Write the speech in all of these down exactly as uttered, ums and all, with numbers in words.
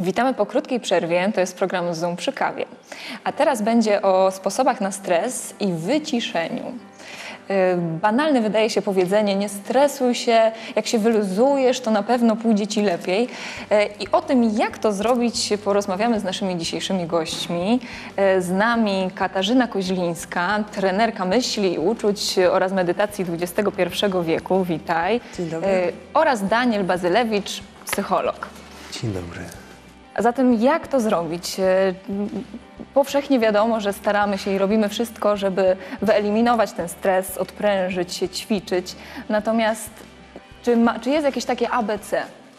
Witamy po krótkiej przerwie, to jest program Zoom przy kawie. A teraz będzie o sposobach na stres i wyciszeniu. Banalne wydaje się powiedzenie, nie stresuj się, jak się wyluzujesz, to na pewno pójdzie ci lepiej. I o tym, jak to zrobić, porozmawiamy z naszymi dzisiejszymi gośćmi. Z nami Katarzyna Koźlińska, trenerka myśli i uczuć oraz medytacji dwudziestego pierwszego wieku, witaj. Dzień dobry. Oraz Daniel Bazylewicz, psycholog. Dzień dobry. A zatem jak to zrobić? Powszechnie wiadomo, że staramy się i robimy wszystko, żeby wyeliminować ten stres, odprężyć się, ćwiczyć. Natomiast czy, ma, czy jest jakieś takie A B C?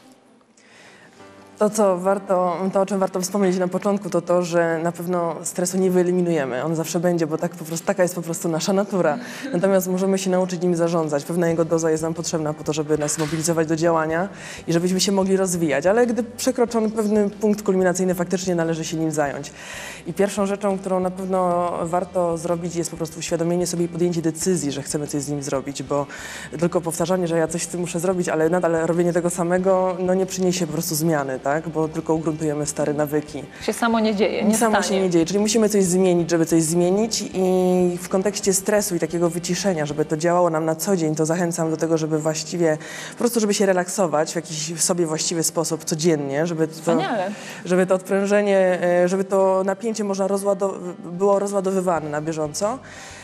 To, co warto, to, o czym warto wspomnieć na początku, to to, że na pewno stresu nie wyeliminujemy. On zawsze będzie, bo tak po prostu, taka jest po prostu nasza natura. Natomiast możemy się nauczyć nim zarządzać. Pewna jego doza jest nam potrzebna po to, żeby nas mobilizować do działania i żebyśmy się mogli rozwijać. Ale gdy przekroczony pewny punkt kulminacyjny, faktycznie należy się nim zająć. I pierwszą rzeczą, którą na pewno warto zrobić, jest po prostu uświadomienie sobie i podjęcie decyzji, że chcemy coś z nim zrobić, bo tylko powtarzanie, że ja coś z tym muszę zrobić, ale nadal robienie tego samego, no nie przyniesie po prostu zmiany. Tak? Bo tylko ugruntujemy stare nawyki. Się samo nie dzieje, nie Samo stanie. się nie dzieje, czyli musimy coś zmienić, żeby coś zmienić i w kontekście stresu i takiego wyciszenia, żeby to działało nam na co dzień, to zachęcam do tego, żeby właściwie, po prostu żeby się relaksować w jakiś sobie właściwy sposób codziennie, żeby to, żeby to odprężenie, żeby to napięcie można rozładow- było rozładowywane na bieżąco.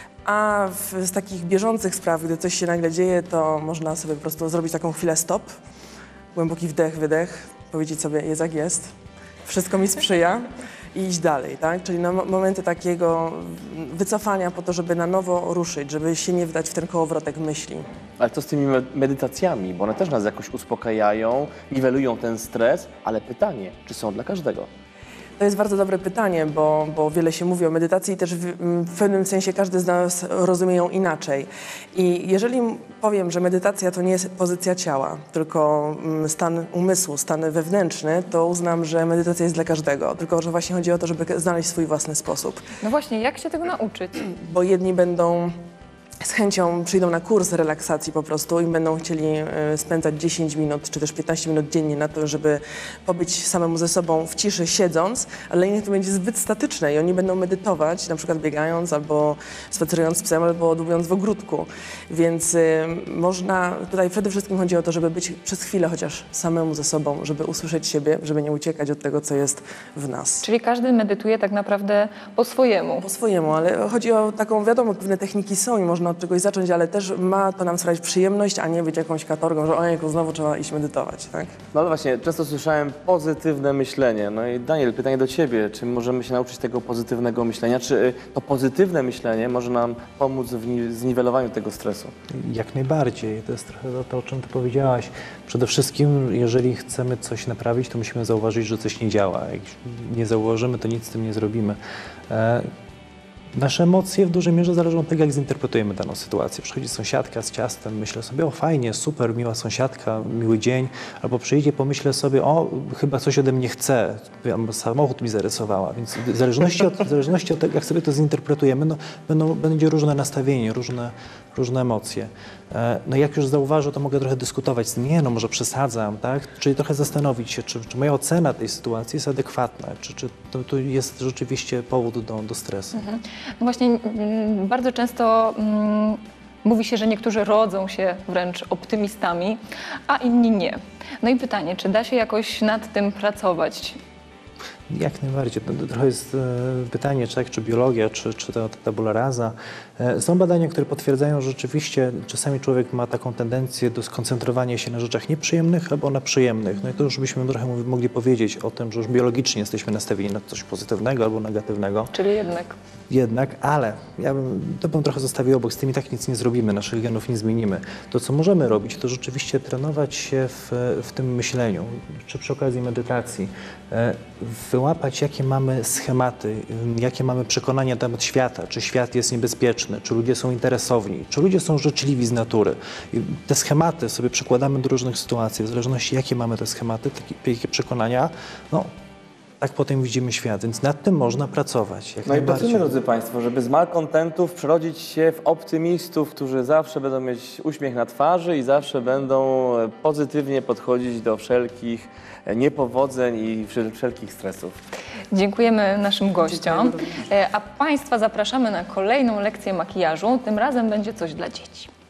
A w, z takich bieżących spraw, gdy coś się nagle dzieje, to można sobie po prostu zrobić taką chwilę stop, głęboki wdech, wydech, powiedzieć sobie, jest jak jest, wszystko mi sprzyja i iść dalej, tak? Czyli na momenty takiego wycofania po to, żeby na nowo ruszyć, żeby się nie wdać w ten kołowrotek myśli. Ale co z tymi medytacjami? Bo one też nas jakoś uspokajają, niwelują ten stres, ale pytanie, czy są dla każdego? To jest bardzo dobre pytanie, bo, bo wiele się mówi o medytacji i też w, w pewnym sensie każdy z nas rozumie ją inaczej. I jeżeli powiem, że medytacja to nie jest pozycja ciała, tylko stan umysłu, stan wewnętrzny, to uznam, że medytacja jest dla każdego. Tylko że właśnie chodzi o to, żeby znaleźć swój własny sposób. No właśnie, jak się tego nauczyć? Bo jedni będą z chęcią przyjdą na kurs relaksacji po prostu i będą chcieli spędzać dziesięć minut czy też piętnaście minut dziennie na to, żeby pobyć samemu ze sobą w ciszy siedząc, ale innych to będzie zbyt statyczne i oni będą medytować, na przykład biegając albo spacerując z psem, albo odłubiąc w ogródku. Więc y, można, tutaj przede wszystkim chodzi o to, żeby być przez chwilę chociaż samemu ze sobą, żeby usłyszeć siebie, żeby nie uciekać od tego, co jest w nas. Czyli każdy medytuje tak naprawdę po swojemu. Po swojemu, ale chodzi o taką, wiadomo, pewne techniki są i można od czegoś zacząć, ale też ma to nam sprawiać przyjemność, a nie być jakąś katorgą, że ojejku, znowu trzeba iść medytować, tak? No ale właśnie, często słyszałem pozytywne myślenie. No i Daniel, pytanie do Ciebie, czy możemy się nauczyć tego pozytywnego myślenia? Czy to pozytywne myślenie może nam pomóc w zniwelowaniu tego stresu? Jak najbardziej. To jest trochę to, o czym Ty powiedziałaś. Przede wszystkim, jeżeli chcemy coś naprawić, to musimy zauważyć, że coś nie działa. Jak nie zauważymy, to nic z tym nie zrobimy. E Nasze emocje w dużej mierze zależą od tego, jak zinterpretujemy daną sytuację. Przychodzi sąsiadka z ciastem, myślę sobie, o fajnie, super, miła sąsiadka, miły dzień. Albo przyjdzie, pomyślę sobie, o, chyba coś ode mnie chce, albo samochód mi zarysowała. Więc w zależności od, w zależności od tego, jak sobie to zinterpretujemy, no, będą, będzie różne nastawienie, różne, różne emocje. No jak już zauważę, to mogę trochę dyskutować z tym, nie, no może przesadzam, tak? Czyli trochę zastanowić się, czy, czy moja ocena tej sytuacji jest adekwatna, czy, czy to, to jest rzeczywiście powód do, do stresu. Mhm. No właśnie m, bardzo często m, mówi się, że niektórzy rodzą się wręcz optymistami, a inni nie. No i pytanie, czy da się jakoś nad tym pracować? Jak najbardziej. To, to trochę jest e, pytanie, czy, tak, czy biologia, czy, czy ta tabula rasa. E, są badania, które potwierdzają, że rzeczywiście czasami człowiek ma taką tendencję do skoncentrowania się na rzeczach nieprzyjemnych albo na przyjemnych. No i to już byśmy trochę mogli powiedzieć o tym, że już biologicznie jesteśmy nastawieni na coś pozytywnego albo negatywnego. Czyli jednak. Jednak, ale ja bym, to bym trochę zostawił obok, z tym i tak nic nie zrobimy, naszych genów nie zmienimy. To, co możemy robić, to rzeczywiście trenować się w, w tym myśleniu, czy przy okazji medytacji, e, wyłapać, jakie mamy schematy, jakie mamy przekonania na temat świata, czy świat jest niebezpieczny, czy ludzie są interesowni, czy ludzie są życzliwi z natury. I te schematy sobie przekładamy do różnych sytuacji, w zależności jakie mamy te schematy, takie, takie przekonania, no, tak potem widzimy świat, więc nad tym można pracować. Jak No i najbardziej. pracujmy, drodzy Państwo, żeby z malkontentów przerodzić się w optymistów, którzy zawsze będą mieć uśmiech na twarzy i zawsze będą pozytywnie podchodzić do wszelkich niepowodzeń i wszel- wszelkich stresów. Dziękujemy naszym gościom, E, a Państwa zapraszamy na kolejną lekcję makijażu. Tym razem będzie coś dla dzieci.